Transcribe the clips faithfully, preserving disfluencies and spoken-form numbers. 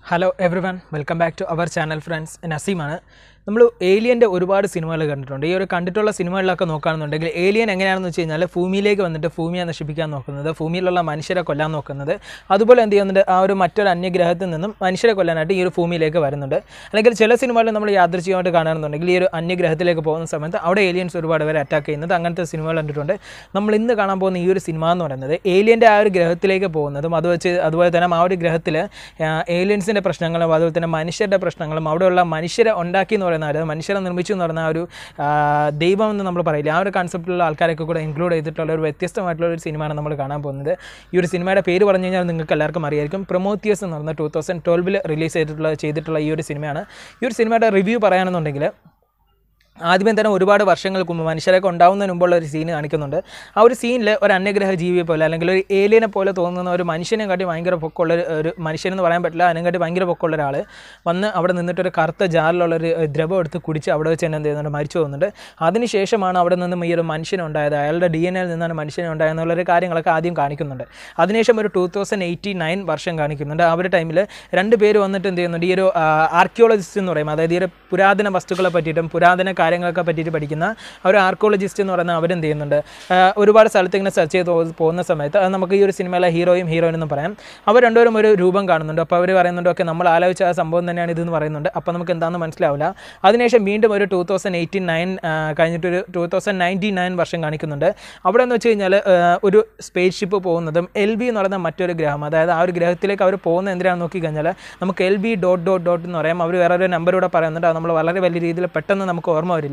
Hello everyone, welcome back to our channel friends. Naseem ആണ്. നമ്മൾ ഏലിയൻ്റെ ഒരുപാട് സിനിമകൾ കണ്ടിട്ടുണ്ട്. ഈ ഒരു കണ്ടിട്ടുള്ള സിനിമകളിലൊക്കെ നോക്കുകയാണെന്നുണ്ടെങ്കിൽ ഏലിയൻ എങ്ങനെയാണെന്ന് വെച്ച് കഴിഞ്ഞാൽ ഭൂമിയിലേക്ക് വന്നിട്ട് ഭൂമിയെ നശിപ്പിക്കാൻ നോക്കുന്നത്, ഭൂമിയിലുള്ള മനുഷ്യരെ കൊല്ലാൻ നോക്കുന്നത്, അതുപോലെ എന്ത് ചെയ്യുന്നുണ്ട് ആ ഒരു മറ്റൊരു അന്യഗ്രഹത്തിൽ നിന്നും മനുഷ്യരെ കൊല്ലാനായിട്ട് ഈ ഒരു ഭൂമിയിലേക്ക് വരുന്നുണ്ട്. അല്ലെങ്കിൽ ചില സിനിമകളിൽ നമ്മൾ യാദൃച്ഛികമായിട്ട് കാണുന്നുണ്ടെങ്കിൽ ഈ ഒരു അന്യഗ്രഹത്തിലേക്ക് പോകുന്ന സമയത്ത് അവിടെ ഏലിയൻസ് ഒരുപാട് പേരെ അറ്റാക്ക് ചെയ്യുന്നത്, അങ്ങനത്തെ സിനിമകൾ കണ്ടിട്ടുണ്ട്. നമ്മൾ ഇന്ന് കാണാൻ പോകുന്ന ഈ ഒരു സിനിമ എന്ന് പറയുന്നത് ഏലിയൻ്റെ ആ ഒരു ഗ്രഹത്തിലേക്ക് പോകുന്നതും അത് വെച്ച് അതുപോലെ തന്നെ ആ ഒരു ഗ്രഹത്തിൽ ഏലിയൻസിൻ്റെ പ്രശ്നങ്ങളും അതുപോലെ തന്നെ മനുഷ്യരുടെ പ്രശ്നങ്ങളും അവിടെയുള്ള മനുഷ്യരെ ഉണ്ടാക്കി എന്ന് പറയുന്നത് മനുഷ്യരെ നിർമ്മിച്ചു എന്ന് പറഞ്ഞ ഒരു ദൈവം എന്ന് നമ്മൾ പറയില്ല, ആ ഒരു കൺസെപ്റ്റിലുള്ള ആൾക്കാരൊക്കെ കൂടെ ഇൻക്ലൂഡ് ചെയ്തിട്ടുള്ള ഒരു വ്യത്യസ്തമായിട്ടുള്ള ഒരു സിനിമയാണ് നമ്മൾ കാണാൻ പോകുന്നത്. ഈ ഒരു സിനിമയുടെ പേര് പറഞ്ഞു കഴിഞ്ഞാൽ നിങ്ങൾക്ക് എല്ലാവർക്കും അറിയായിരിക്കും. പ്രൊമോത്തിയസ് എന്ന് പറഞ്ഞ ടൂ തൗസൻഡ് ട്വൽവിൽ റിലീസ് ചെയ്തിട്ടുള്ള ചെയ്തിട്ടുള്ള ഈ ഒരു സിനിമയാണ്. ഈ ഒരു സിനിമയുടെ റിവ്യൂ പറയുകയാണെന്നുണ്ടെങ്കിൽ ആദ്യമേ തന്നെ ഒരുപാട് വർഷങ്ങൾക്ക് മുമ്പ് മനുഷ്യരൊക്കെ ഉണ്ടാവുന്നതിന് മുമ്പുള്ള ഒരു സീൻ കാണിക്കുന്നുണ്ട്. ആ ഒരു സീനിൽ ഒരു അന്യഗ്രഹ ജീവിയെ പോലെ അല്ലെങ്കിൽ ഒരു ഏലിയനെ പോലെ തോന്നുന്ന ഒരു മനുഷ്യനെ കാട്ടി ഭയങ്കര പൊക്കമുള്ള ഒരു മനുഷ്യനെന്ന് പറയാൻ പറ്റില്ല, അതിനെക്കാട്ടി ഭയങ്കര പൊക്കമുള്ള ഒരാൾ വന്ന് അവിടെ നിന്നിട്ടൊരു കറുത്ത ജാറിലുള്ളൊരു ദ്രവം എടുത്ത് കുടിച്ച് അവിടെ വെച്ച് തന്നെ എന്ത് ചെയ്യുന്നുണ്ട് മരിച്ചു പോകുന്നുണ്ട്. അതിനുശേഷമാണ് അവിടെ നിന്നും ഈ ഒരു മനുഷ്യനുണ്ടായത്, അയാളുടെ ഡി എൻ എയിൽ നിന്നാണ് മനുഷ്യനുണ്ടായെന്നുള്ളൊരു കാര്യങ്ങളൊക്കെ ആദ്യം കാണിക്കുന്നുണ്ട്. അതിനുശേഷം ഒരു ടൂ തൗസൻഡ് എയ്റ്റി നയൻ വർഷം കാണിക്കുന്നുണ്ട്. ആ ഒരു ടൈമിൽ രണ്ട് പേര് വന്നിട്ട് എന്ത് ചെയ്യുന്നുണ്ട്, ഈ ഒരു ആർക്കിയോളജിസ്റ്റ് എന്ന് പറയും, അതായത് ഈ ഒരു പുരാതന വസ്തുക്കളെ പറ്റിയിട്ടും പുരാതന കാര്യങ്ങളൊക്കെ പറ്റിയിട്ട് പഠിക്കുന്ന ഒരു ആർക്കിയോളജിസ്റ്റ് എന്ന് പറയുന്നത് അവരെന്ത് ചെയ്യുന്നുണ്ട്, ഒരുപാട് സ്ഥലത്ത് ഇങ്ങനെ സെർച്ച് ചെയ്ത് പോകുന്ന സമയത്ത് അത് നമുക്ക് ഈ ഒരു സിനിമയിലെ ഹീറോയും ഹീറോയിനും എന്ന് പറയാം. അവർ രണ്ടുപേരും ഒരു രൂപം കാണുന്നുണ്ട്. അപ്പോൾ അവർ പറയുന്നുണ്ട് ഓക്കെ നമ്മൾ ആലോചിച്ച ആ സംഭവം തന്നെയാണ് ഇതെന്ന് പറയുന്നുണ്ട്. അപ്പോൾ നമുക്ക് എന്താണെന്ന് മനസ്സിലാവില്ല. അതിനുശേഷം വീണ്ടും ഒരു ടൂ തൗസൻഡ് എയ്റ്റി നയൻ കഴിഞ്ഞിട്ടൊരു ടൂ തൗസൻഡ് നയൻറ്റി നയൻ വർഷം കാണിക്കുന്നുണ്ട്. അവിടെ എന്ന് വെച്ച് കഴിഞ്ഞാൽ ഒരു സ്പേസ് ഷിപ്പ് പോകുന്നതും എൽ ബി എന്ന് പറയുന്ന മറ്റൊരു ഗ്രഹം, അതായത് ആ ഒരു ഗ്രഹത്തിലേക്ക് അവർ പോകുന്നത് എന്തിനാണെന്ന് നോക്കിക്കഴിഞ്ഞാൽ നമുക്ക് L B dot dot dot എന്ന് പറയാം. അവർ വേറെ ഒരു നമ്പറൂടെ പറയുന്നുണ്ട്, അത് നമ്മൾ വളരെ വലിയ രീതിയിൽ പെട്ടെന്ന് നമുക്ക് ഓർമ്മ വരില്ല.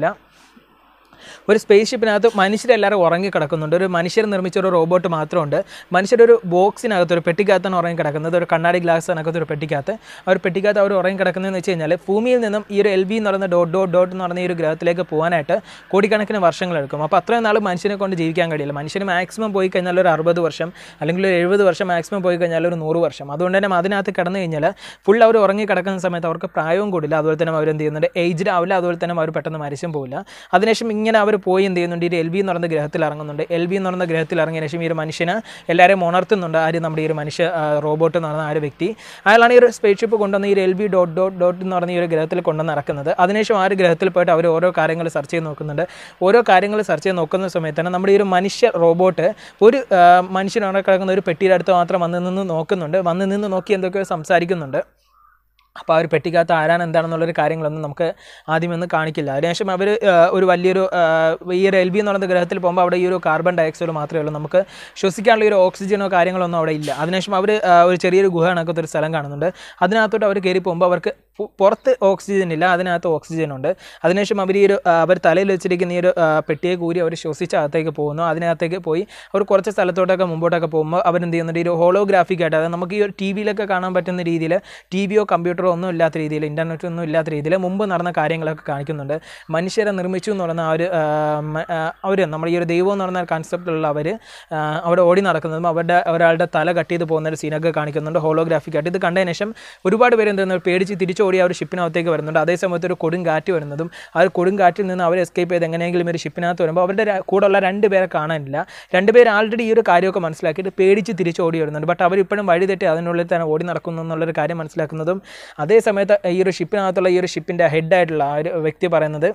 ഒരു സ്പേസ് ഷിപ്പിനകത്ത് മനുഷ്യരെല്ലാവരും ഉറങ്ങിക്കിടക്കുന്നുണ്ട്. ഒരു മനുഷ്യർ നിർമ്മിച്ച ഒരു റോബോട്ട് മാത്രമുണ്ട്. മനുഷ്യരുടെ ഒരു ബോക്സിനകത്ത് ഒരു പെട്ടിക്കകത്താണ് ഉറങ്ങിക്കിടക്കുന്നത്, ഒരു കണ്ണാടി ഗ്ലാസ്സിനകത്ത് ഒരു പെട്ടിക്കകത്ത്. ആ ഒരു പെട്ടിക്കകത്ത് അവർ ഉറങ്ങിക്കിടക്കുന്നതെന്ന് വെച്ച് കഴിഞ്ഞാൽ ഭൂമിയിൽ നിന്നും ഈ ഒരു എൽ ബി എന്ന് പറയുന്ന ഡോട്ട് ഡോട്ട് ഡോട്ട് എന്ന് പറയുന്ന ഈ ഒരു ഗ്രഹത്തിലേക്ക് പോകാനായിട്ട് കോടിക്കണക്കിന് വർഷങ്ങളെടുക്കും. അപ്പോൾ അത്രയും നാൾ മനുഷ്യനെ കൊണ്ട് ജീവിക്കാൻ കഴിയില്ല. മനുഷ്യന് മാക്സിമം പോയി കഴിഞ്ഞാൽ ഒരു അറുപത് വർഷം അല്ലെങ്കിൽ ഒരു എഴുപത് വർഷം, മാക്സിമം പോയി കഴിഞ്ഞാൽ ഒരു നൂറ് വർഷം. അതുകൊണ്ട് തന്നെ അതിനകത്ത് കിടന്നു കഴിഞ്ഞാൽ ഫുൾ അവർ ഉറങ്ങിക്കിടക്കുന്ന സമയത്ത് അവർക്ക് പ്രായവും കൂടില്ല, അതുപോലെ തന്നെ അവരെന്ത് ചെയ്യുന്നുണ്ട് ഏജ്ഡ് ആവില്ല, അതുപോലെ തന്നെ അവർ പെട്ടെന്ന് മരിച്ചും പോകില്ല. അതിനുശേഷം ഇങ്ങനെ അവർ പോയി എന്ത് ചെയ്യുന്നുണ്ട്, ഈ എൽ ബി എന്ന് പറയുന്ന ഗ്രഹത്തിൽ ഇറങ്ങുന്നുണ്ട്. എൽ ബി എന്ന് പറയുന്ന ഗ്രഹത്തിൽ ഇറങ്ങിയ ശേഷം ഈ ഒരു മനുഷ്യന് എല്ലാവരെയും ഉണർത്തുന്നുണ്ട്. ആര്, നമ്മുടെ ഈ ഒരു മനുഷ്യ റോബോട്ട് എന്ന് പറയുന്ന ആ ഒരു വ്യക്തി, അയാളാണ് ഈ ഒരു സ്പേസ് ഷിപ്പ് കൊണ്ടുവന്ന് ഈ L B dot dot dot എന്ന് പറയുന്ന ഈ ഒരു ഗ്രഹത്തിൽ കൊണ്ടുവന്ന് ഇറക്കുന്നത്. അതിനുശേഷം ആ ഒരു ഗ്രഹത്തിൽ പോയിട്ട് അവർ ഓരോ കാര്യങ്ങൾ സെർച്ച് ചെയ്ത് നോക്കുന്നുണ്ട്. ഓരോ കാര്യങ്ങൾ സെർച്ച് ചെയ്ത് നോക്കുന്ന സമയത്ത് തന്നെ നമ്മുടെ ഈ ഒരു മനുഷ്യ റോബോട്ട് ഒരു മനുഷ്യൻ അവിടെ കിടക്കുന്ന ഒരു പെട്ടിയുടെ അടുത്ത് മാത്രം വന്ന് നിന്ന് നോക്കുന്നുണ്ട്. വന്ന് നിന്ന് നോക്കി എന്തൊക്കെയോ സംസാരിക്കുന്നുണ്ട്. അപ്പോൾ ആ ഒരു പെട്ടിക്കകത്ത് ആരാണ് എന്താണെന്നുള്ളൊരു കാര്യങ്ങളൊന്നും നമുക്ക് ആദ്യമൊന്നും കാണിക്കില്ല. അതിനുശേഷം അവർ ഒരു വലിയൊരു ഈ ഒരു എൽ ബി എന്ന് പറയുന്ന ഗ്രഹത്തിൽ പോകുമ്പോൾ അവിടെ ഈ ഒരു കാർബൺ ഡയോക്സൈഡ് മാത്രമേ ഉള്ളൂ, നമുക്ക് ശ്വസിക്കാനുള്ള ഒരു ഓക്സിജനോ കാര്യങ്ങളൊന്നും അവിടെ ഇല്ല. അതിനുശേഷം അവർ ഒരു ചെറിയൊരു ഗുഹ കണക്കത്തെ ഒരു സ്ഥലം കാണുന്നുണ്ട്. അതിനകത്തോട്ട് അവർ കയറി പോകുമ്പോൾ അവർക്ക് പുറത്ത് ഓക്സിജൻ ഇല്ല, അതിനകത്ത് ഓക്സിജൻ ഉണ്ട്. അതിനുശേഷം അവർ ഈ ഒരു അവർ തലയിൽ വെച്ചിരിക്കുന്ന ഈ ഒരു പെട്ടിയെ കൂരി അവർ ശ്വസിച്ച് അകത്തേക്ക് പോകുന്നു. അതിനകത്തേക്ക് പോയി അവർ കുറച്ച് സ്ഥലത്തോട്ടൊക്കെ മുമ്പോട്ടൊക്കെ പോകുമ്പോൾ അവരെന്ത് ചെയ്യുന്നുണ്ട്, ഈ ഒരു ഹോളോഗ്രാഫിക് ആയിട്ട്, അതായത് നമുക്ക് ഈ ഒരു ടി വിയിലൊക്കെ കാണാൻ പറ്റുന്ന രീതിയിൽ ടി വിയോ കമ്പ്യൂട്ടറോ ഒന്നും ഇല്ലാത്ത രീതിയിൽ, ഇൻ്റർനെറ്റ് ഒന്നും ഇല്ലാത്ത രീതിയിൽ മുമ്പ് നടന്ന കാര്യങ്ങളൊക്കെ കാണിക്കുന്നുണ്ട്. മനുഷ്യരെ നിർമ്മിച്ചു എന്ന് പറയുന്ന ആ ഒരു അവർ നമ്മൾ ഈ ഒരു ദൈവം എന്ന് പറയുന്ന കൺസെപ്റ്റിലുള്ള അവർ അവിടെ ഓടി നടക്കുന്നതും അവരുടെ ഒരാളുടെ തല കട്ട് ചെയ്ത് പോകുന്ന ഒരു സീനൊക്കെ കാണിക്കുന്നുണ്ട് ഹോളോഗ്രാഫിക് ആയിട്ട്. ഇത് കണ്ടതിന് ശേഷം ഒരുപാട് പേര് എന്തെന്ന് പേടിച്ച് തിരിച്ചോടി ആ ഒരു ഷിപ്പിനകത്തേക്ക് വരുന്നുണ്ട്. അതേ സമയത്ത് ഒരു കൊടുങ്കാറ്റ് വരുന്നതും ആ ഒരു കൊടുങ്കാറ്റിൽ നിന്ന് അവർ എസ്കേപ്പ് ചെയ്ത് എങ്ങനെയെങ്കിലും ഒരു ഷിപ്പിനകത്ത് വരുമ്പോൾ അവരുടെ കൂടെയുള്ള രണ്ട് പേരെ കാണാനില്ല. രണ്ടുപേർ ആൾറെഡി ഈ ഒരു കാര്യമൊക്കെ മനസ്സിലാക്കിയിട്ട് പേടിച്ച് തിരിച്ചോടി വരുന്നുണ്ട്. ബട്ട് അവരിപ്പോഴും വഴി തെറ്റി അതിനുള്ളിൽ തന്നെ ഓടി നടക്കുന്നു എന്നുള്ളൊരു കാര്യം മനസ്സിലാക്കുന്നതും അതേ സമയത്ത് ഈ ഒരു ഷിപ്പിനകത്തുള്ള ഈ ഒരു ഷിപ്പിൻ്റെ ഹെഡായിട്ടുള്ള ആ ഒരു വ്യക്തി പറയുന്നത്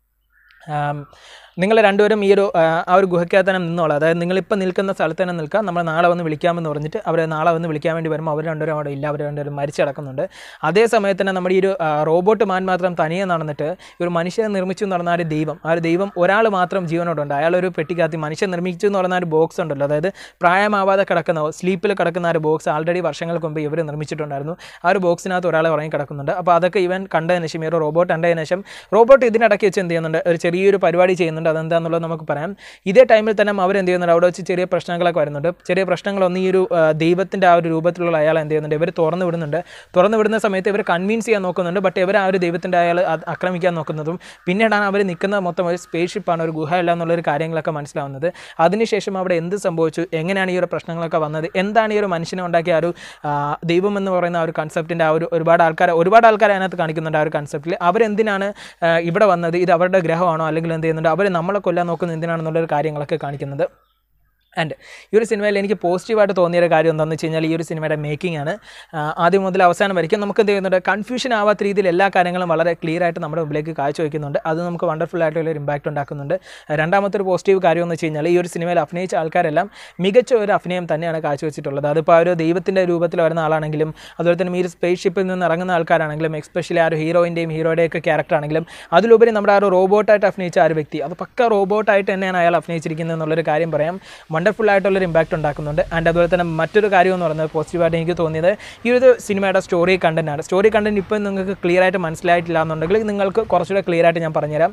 നിങ്ങൾ രണ്ടുപേരും ഈ ഒരു ആ ഒരു ഗുഹയ്ക്കകത്ത് തന്നെ നിന്നോളാം, അതായത് നിങ്ങളിപ്പോൾ നിൽക്കുന്ന സ്ഥലത്ത് തന്നെ നിൽക്കാം, നമ്മൾ നാളെ വന്ന് വിളിക്കാമെന്ന് പറഞ്ഞിട്ട് അവർ നാളെ വന്ന് വിളിക്കാൻ വേണ്ടി വരുമ്പോൾ അവർ രണ്ടുപേരും അവിടെ ഇല്ല, അവർ രണ്ടുപേരും മരിച്ചു കിടക്കുന്നുണ്ട്. അതേ സമയത്ത് തന്നെ നമ്മുടെ ഈ ഒരു റോബോട്ട് മാൻ മാത്രം തനിയെ നടന്നിട്ട് ഈ ഒരു മനുഷ്യനെ നിർമ്മിച്ചു എന്ന് പറഞ്ഞ ആ ഒരു ദൈവം, ആ ഒരു ദൈവം ഒരാൾ മാത്രം ജീവനോടുണ്ട്. അയാളൊരു പെട്ടിക്കകത്ത് മനുഷ്യൻ നിർമ്മിച്ചു എന്ന് പറഞ്ഞ ഒരു ബോക്സ് ഉണ്ടല്ലോ, അതായത് പ്രായമാവാതെ കിടക്കുന്ന സ്ലീപ്പിൽ കിടക്കുന്ന ഒരു ബോക്സ് ആൾറെഡി വർഷങ്ങൾക്ക് മുമ്പ് ഇവർ നിർമ്മിച്ചിട്ടുണ്ടായിരുന്നു. ആ ഒരു ബോക്സിനകത്ത് ഒരാൾ ഉറങ്ങി കിടക്കുന്നുണ്ട്. അപ്പോൾ അതൊക്കെ ഇവൻ കണ്ടതിന് ശേഷം ഈ ഒരു റോബോട്ട് കണ്ടതിന് ശേഷം റോബോട്ട് ഇതിനിടയ്ക്ക് വെച്ച് എന്ത് ചെയ്യുന്നുണ്ട്, ഒരു ചെറിയൊരു പരിപാടി ചെയ്യുന്നുണ്ട്. അതെന്താണെന്നുള്ളത് നമുക്ക് പറയാം. ഇതേ ടൈമിൽ തന്നെ അവരെന്ത് ചെയ്യുന്നുണ്ട്, അവിടെ വെച്ച് ചെറിയ പ്രശ്നങ്ങളൊക്കെ വരുന്നുണ്ട്. ചെറിയ പ്രശ്നങ്ങളൊന്നും ഈ ഒരു ദൈവത്തിൻ്റെ ആ ഒരു രൂപത്തിലുള്ള അയാൾ എന്ത് ചെയ്യുന്നുണ്ട്, ഇവർ തുറന്നു വിടുന്നുണ്ട്. തുറന്നു വിടുന്ന സമയത്ത് ഇവർ കൺവിൻസ് ചെയ്യാൻ നോക്കുന്നുണ്ട്. ബട്ട് ഇവർ ആ ഒരു ദൈവത്തിൻ്റെ അയാൾ ആക്രമിക്കാൻ നോക്കുന്നതും പിന്നീടാണ് അവർ നിൽക്കുന്ന മൊത്തം ഒരു സ്പേസ് ഷിപ്പാണ്, ഒരു ഗുഹ അല്ല എന്നുള്ളൊരു കാര്യങ്ങളൊക്കെ മനസ്സിലാവുന്നത്. അതിനുശേഷം അവിടെ എന്ത് സംഭവിച്ചു, എങ്ങനെയാണ് ഈ ഒരു പ്രശ്നങ്ങളൊക്കെ വന്നത്, എന്താണ് ഈ ഒരു മനുഷ്യനെ ഉണ്ടാക്കിയ ആ ഒരു ദൈവം എന്ന് പറയുന്ന ആ ഒരു കൺസെപ്റ്റിൻ്റെ ആ ഒരു ഒരുപാട് ആൾക്കാർ ഒരുപാട് ആൾക്കാർ അതിനകത്ത് കാണിക്കുന്നുണ്ട്. ആ ഒരു കൺസെപ്റ്റിൽ അവരെന്തിനാണ് ഇവിടെ വന്നത്, ഇത് അവരുടെ ഗ്രഹമാണോ അല്ലെങ്കിൽ എന്ത് ചെയ്യുന്നുണ്ട്, അവർ നമ്മളെ കൊല്ലാൻ നോക്കുന്ന എന്തിനാണെന്നുള്ളൊരു കാര്യങ്ങളൊക്കെ കാണിക്കുന്നത്. ആൻഡ് ഈ ഒരു സിനിമയിൽ എനിക്ക് പോസിറ്റീവായിട്ട് തോന്നിയൊരു കാര്യം എന്താണെന്ന് വെച്ച് കഴിഞ്ഞാൽ ഈ ഒരു സിനിമയുടെ മേക്കിംഗ് ആണ്. ആദ്യം മുതൽ അവസാനം വരയ്ക്കും നമുക്ക് എന്ത് ചെയ്യുന്നുണ്ട്, കൺഫ്യൂഷൻ ആവാത്ത രീതിയിൽ എല്ലാ കാര്യങ്ങളും വളരെ ക്ലിയർ ആയിട്ട് നമ്മുടെ മുമ്പിലേക്ക് കാഴ്ചവെക്കുന്നുണ്ട്. അത് നമുക്ക് വണ്ടർഫുൾ ആയിട്ടുള്ള ഒരു ഇമ്പാക്റ്റ് ഉണ്ടാക്കുന്നുണ്ട്. രണ്ടാമത്തെ ഒരു പോസിറ്റീവ് കാര്യം എന്ന് വെച്ച് കഴിഞ്ഞാൽ ഈ ഒരു സിനിമയിൽ അഭിനയിച്ച ആൾക്കാരെല്ലാം മികച്ച ഒരു അഭിനയം തന്നെയാണ് കാഴ്ചവെച്ചിട്ടുള്ളത്. അതിപ്പോൾ ആ ഒരു ദൈവത്തിൻ്റെ രൂപത്തിൽ വരുന്ന ആളാണെങ്കിലും അതുപോലെ തന്നെ ഈ ഒരു സ്പേസ് ഷിപ്പിൽ നിന്ന് ഇറങ്ങുന്ന ആൾക്കാരാണെങ്കിലും എസ്പെഷ്യലി ആ ഒരു ഹീറോയിൻ്റെയും ഹീറോയുടെയൊക്കെ ക്യാരക്ടർ ആണെങ്കിലും അതിലുപരി നമ്മുടെ ആ ഒരു റോബോട്ടായിട്ട് അഭിനയിച്ച ആ ഒരു വ്യക്തി അത് പക്ക റോബോട്ടായിട്ട് തന്നെയാണ് അയാൾ അഭിനയിച്ചിരിക്കുന്നത് എന്നുള്ളൊരു കാര്യം പറയാം. വണ്ടർഫുൾ ആയിട്ടുള്ളൊരു ഇമ്പാക്റ്റ് ഉണ്ടാക്കുന്നുണ്ട്. ആൻഡ് അതുപോലെ തന്നെ മറ്റൊരു കാര്യം എന്ന് പറയുന്നത് പോസിറ്റീവായിട്ട് എനിക്ക് തോന്നിയത് ഈ ഒരു സിനിമയുടെ സ്റ്റോറി കണ്ടൻറ്റാണ്. സ്റ്റോറി കണ്ടൻറ്റ് ഇപ്പം നിങ്ങൾക്ക് ക്ലിയർ ആയിട്ട് മനസ്സിലായിട്ടില്ല എന്നുണ്ടെങ്കിൽ നിങ്ങൾക്ക് കുറച്ചുകൂടെ ക്ലിയർ ആയിട്ട് ഞാൻ പറഞ്ഞുതരാം.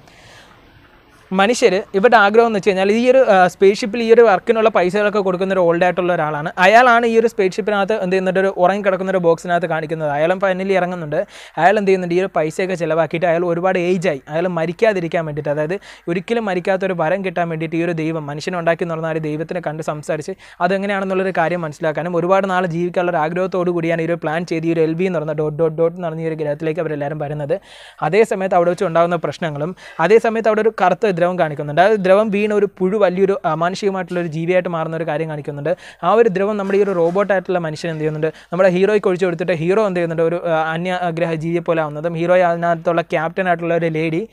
മനുഷ്യർ ഇവരുടെ ആഗ്രഹം എന്ന് വെച്ച് കഴിഞ്ഞാൽ ഈ ഒരു സ്പേസ് ഷിപ്പിൽ ഈ ഒരു വർക്കിനുള്ള പൈസകളൊക്കെ കൊടുക്കുന്ന ഒരു ഓൾഡ് ആയിട്ടുള്ള ഒരാളാണ്. അയാളാണ് ഈ ഒരു സ്പേസ് ഷിപ്പിനകത്ത് എന്ത് ചെയ്യുന്നുണ്ട്, ഒരു ഉറങ്ങി കിടക്കുന്ന ഒരു ബോക്സിനകത്ത് കാണിക്കുന്നത്. അയാളും ഫൈനലി ഇറങ്ങുന്നുണ്ട്. അയാൾ എന്ത് ചെയ്യുന്നുണ്ട്, ഈ ഒരു പൈസയൊക്കെ ചിലവാക്കിയിട്ട് അയാൾ ഒരുപാട് ഏജായി അയാൾ മരിക്കാതിരിക്കാൻ വേണ്ടിയിട്ട്, അതായത് ഒരിക്കലും മരിക്കാത്തൊരു വരം കിട്ടാൻ വേണ്ടിയിട്ട് ഈ ഒരു ദൈവം മനുഷ്യനെ ഉണ്ടാക്കി എന്ന് പറഞ്ഞാൽ ആ ഒരു ദൈവത്തിനെ കണ്ട് സംസാരിച്ച് അതെങ്ങനെയാണെന്നുള്ളൊരു കാര്യം മനസ്സിലാക്കാനും ഒരുപാട് നാൾ ജീവിക്കാനുള്ള ഒരു ആഗ്രഹത്തോടു കൂടിയാണ് ഈ ഒരു പ്ലാൻ ചെയ്ത് ഈ ഒരു എൽ വി എന്ന് പറഞ്ഞ ഡോട്ട് ഡോട്ട് ഡോട്ട് എന്ന് പറഞ്ഞ ഈ ഒരു ഗ്രഹത്തിലേക്ക് അവരെല്ലാവരും വരുന്നത്. അതേ സമയത്ത് അവിടെ വെച്ച് ഉണ്ടാകുന്ന പ്രശ്നങ്ങളും അതേ സമയത്ത് അവിടെ ഒരു കറുത്ത ദ്രവം കാണിക്കുന്നുണ്ട്. ആ ദ്രവം വീണ ഒരു പുഴു വലിയൊരു അമാനുഷികമായിട്ടുള്ള ഒരു ജീവിയായിട്ട് മാറുന്ന ഒരു കാര്യം കാണിക്കുന്നുണ്ട്. ആ ഒരു ദ്രവം നമ്മുടെ ഈ ഒരു റോബോട്ടായിട്ടുള്ള മനുഷ്യൻ എന്ത് ചെയ്യുന്നുണ്ട്, നമ്മുടെ ഹീറോയ്ക്ക് ഒഴിച്ചു കൊടുത്തിട്ട് ഹീറോ എന്ത് ചെയ്യുന്നുണ്ട്, ഒരു അന്യഗ്രഹ ജീവിയെ പോലെ ആവുന്നതും ഹീറോ അതിനകത്തുള്ള ക്യാപ്റ്റനായിട്ടുള്ള ഒരു ലേഡി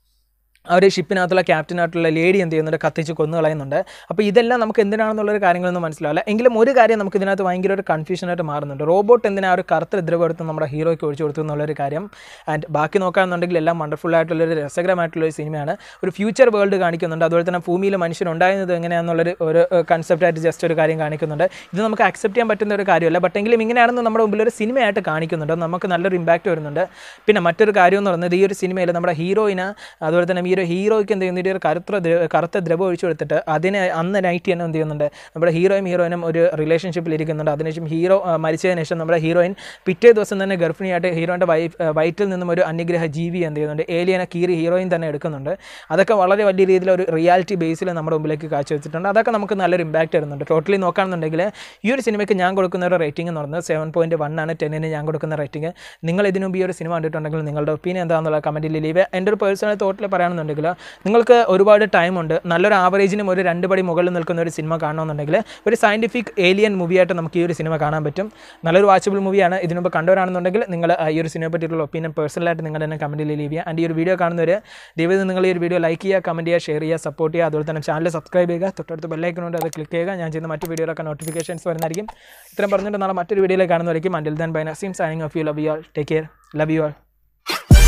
ആ ഒരു ഷിപ്പിനകത്തുള്ള ക്യാപ്റ്റനായിട്ടുള്ള ലേഡി എന്ത് ചെയ്യുന്നുണ്ട്, കത്തിച്ച് കൊന്നു കളയുന്നുണ്ട്. അപ്പോൾ ഇതെല്ലാം നമുക്ക് എന്തിനാണെന്നുള്ളൊരു കാര്യങ്ങളൊന്നും മനസ്സിലാവില്ല. എങ്കിലും ഒരു കാര്യം നമുക്ക് ഇതിനകത്ത് ഭയങ്കര ഒരു കൺഫ്യൂഷനായിട്ട് മാറുന്നുണ്ട്. റോബോട്ട് എന്തിനാ ഒരു കറുത്ത ദ്രവം എടുത്ത് നമ്മുടെ ഹീറോയ്ക്ക് ഒഴിച്ചു കൊടുത്തു എന്നുള്ളൊരു കാര്യം. ആൻഡ് ബാക്കി നോക്കുകയാണെന്നുണ്ടെങ്കിൽ എല്ലാം വണ്ടർഫുൾ ആയിട്ടുള്ളൊരു രസകരമായിട്ടുള്ളൊരു സിനിമയാണ്. ഒരു ഫ്യൂച്ചർ വേൾഡ് കാണിക്കുന്നുണ്ട്. അതുപോലെ തന്നെ ഭൂമിയിൽ മനുഷ്യനുണ്ടായിരുന്നത് എങ്ങനെയാണെന്നുള്ളൊരു ഒരു കൺസെപ്റ്റായിട്ട് ജസ്റ്റ് ഒരു കാര്യം കാണിക്കുന്നുണ്ട്. ഇത് നമുക്ക് അക്സെപ്റ്റ് ചെയ്യാൻ പറ്റുന്ന ഒരു കാര്യമല്ല. ബട്ട് എങ്കിലും ഇങ്ങനെയാണെന്ന് നമ്മുടെ മുമ്പിൽ ഒരു സിനിമയായിട്ട് കാണിക്കുന്നുണ്ട്. നമുക്ക് നല്ലൊരു ഇമ്പാക്റ്റ് വരുന്നുണ്ട്. പിന്നെ മറ്റൊരു കാര്യം എന്ന് പറയുന്നത് ഈ ഒരു സിനിമയിൽ നമ്മുടെ ഹീറോയിന് അതുപോലെ തന്നെ ഈ ഒരു ഹീറോയ്ക്ക് എന്ത് ചെയ്യുന്നുണ്ട്, ഒരു കറുത്ത കറുത്ത ദ്രവം ഒഴിച്ചു കൊടുത്തിട്ട് അതിനെ അന്ന് നൈറ്റ് തന്നെ എന്ത് ചെയ്യുന്നുണ്ട്, നമ്മുടെ ഹീറോയും ഹീറോയിനും ഒരു റിലേഷൻഷിപ്പിൽ ഇരിക്കുന്നുണ്ട്. അതിനുശേഷം ഹീറോ മരിച്ചതിന് ശേഷം നമ്മുടെ ഹീറോയിൻ പിറ്റേ ദിവസം തന്നെ ഗർഭിണിയായിട്ട് ഹീറോയുടെ വൈഫ് വയറ്റിൽ നിന്നും ഒരു അന്യഗ്രഹ ജീവി എന്ത് ചെയ്യുന്നുണ്ട്, ഏലിയനെ കീറി ഹീറോയിൻ തന്നെ എടുക്കുന്നുണ്ട്. അതൊക്കെ വളരെ വലിയ രീതിയിൽ ഒരു റിയാലിറ്റി ബേസിൽ നമ്മുടെ മുമ്പിലേക്ക് കാഴ്ചവെച്ചിട്ടുണ്ട്. അതൊക്കെ നമുക്ക് നല്ലൊരു ഇമ്പാക്റ്റ് വരുന്നുണ്ട്. ടോട്ടലി നോക്കുകയാണെന്നുണ്ടെങ്കിൽ ഈ ഒരു സിനിമയ്ക്ക് ഞാൻ കൊടുക്കുന്ന ഒരു റേറ്റിംഗ് എന്ന് പറയുന്നത് സെവൻ പോയിൻറ്റ് വൺ ആണ്. ടെന്നിന് ഞാൻ കൊടുക്കുന്ന റേറ്റിംഗ്. നിങ്ങൾ ഇതിനു മുമ്പ് ഈ ഒരു സിനിമ കണ്ടിട്ടുണ്ടെങ്കിൽ നിങ്ങളുടെ ഒപ്പീനിയൻ എന്താണെന്നുള്ള കമൻറ്റിൽ ലീവ്. എൻ്റെ ഒരു പേഴ്സണൽ തോട്ടിൽ പറയുകയാണെന്നുണ്ടെങ്കിൽ നിങ്ങൾക്ക് ഒരുപാട് ടൈമുണ്ട്, നല്ലൊരു ആവറേജിനും ഒരു രണ്ട് പടി മുകളിൽ നിൽക്കുന്ന ഒരു സിനിമ കാണണമെന്നുണ്ടെങ്കിൽ ഒരു സയൻറ്റിഫിക് ഏലിയൻ മൂവിയായിട്ട് നമുക്ക് ഈ ഒരു സിനിമ കാണാൻ പറ്റും. നല്ലൊരു വാച്ചബിൾ മൂവിയാണ്. ഇതിനുമ്പോൾ കണ്ടവരാണെന്നുണ്ടെങ്കിൽ നിങ്ങൾ ഈ ഒരു സിനിമയെ പറ്റിയുള്ള ഒപ്പീനിയൻ പേഴ്സണലായിട്ട് നിങ്ങൾ തന്നെ കമൻറ്റിൽ ലീവ് ചെയ്യുക. ആൻഡ് ഈ ഒരു വീഡിയോ കാണുന്നവർ ദയവായി നിങ്ങൾ ഈ ഒരു വീഡിയോ ലൈക്ക് ചെയ്യുക, കമൻറ്റ് ചെയ്യുക, ഷെയർ ചെയ്യുക, സപ്പോർട്ട് ചെയ്യുക. അതുപോലെ തന്നെ ചാനൽ സബ്സ്ക്രൈബ് ചെയ്യുക. തൊട്ടടുത്ത് ബെല്ലൈക്കനുണ്ട്, അത് ക്ലിക്ക് ചെയ്യുക. ഞാൻ ചെയ്യുന്ന മറ്റു വീഡിയോയിലൊക്കെ നോട്ടിഫിക്കേഷൻസ് വരുന്നതായിരിക്കും. ഇത്രയും പറഞ്ഞിട്ട് നാളെ മറ്റൊരു വീഡിയോയിൽ കാണുന്നതായിരിക്കും. Until then bye Naseem signing off you. Love you all. Take care. Love you all.